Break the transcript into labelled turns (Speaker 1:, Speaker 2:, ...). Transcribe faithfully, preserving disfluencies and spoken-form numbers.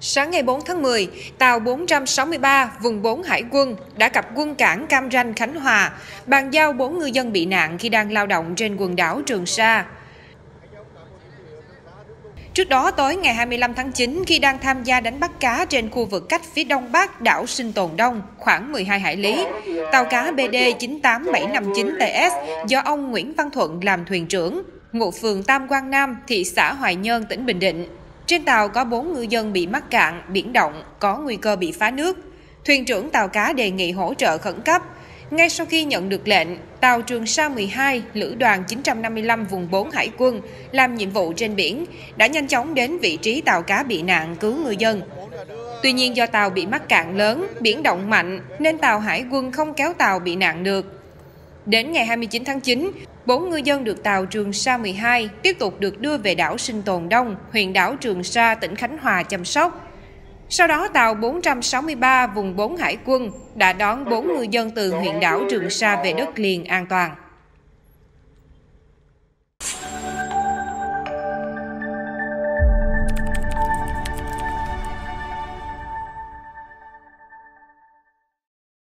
Speaker 1: Sáng ngày bốn tháng mười, tàu bốn trăm sáu mươi ba vùng bốn Hải quân đã cập quân cảng Cam Ranh, Khánh Hòa, bàn giao bốn ngư dân bị nạn khi đang lao động trên quần đảo Trường Sa. Trước đó, tối ngày hai mươi lăm tháng chín, khi đang tham gia đánh bắt cá trên khu vực cách phía đông bắc đảo Sinh Tồn Đông khoảng mười hai hải lý, tàu cá B D chín tám bảy năm chín T S do ông Nguyễn Văn Thuận làm thuyền trưởng, ngụ phường Tam Quan Nam, thị xã Hoài Nhơn, tỉnh Bình Định. Trên tàu có bốn ngư dân bị mắc cạn, biển động, có nguy cơ bị phá nước. Thuyền trưởng tàu cá đề nghị hỗ trợ khẩn cấp. Ngay sau khi nhận được lệnh, tàu Trường Sa mười hai, Lữ đoàn chín trăm năm mươi lăm vùng bốn Hải quân làm nhiệm vụ trên biển, đã nhanh chóng đến vị trí tàu cá bị nạn cứu ngư dân. Tuy nhiên do tàu bị mắc cạn lớn, biển động mạnh nên tàu Hải quân không kéo tàu bị nạn được. Đến ngày hai mươi chín tháng chín, bốn ngư dân được tàu Trường Sa mười hai tiếp tục được đưa về đảo Sinh Tồn Đông, huyện đảo Trường Sa, tỉnh Khánh Hòa chăm sóc. Sau đó, tàu bốn trăm sáu mươi ba vùng bốn Hải quân đã đón bốn ngư dân từ huyện đảo Trường Sa về đất liền an toàn.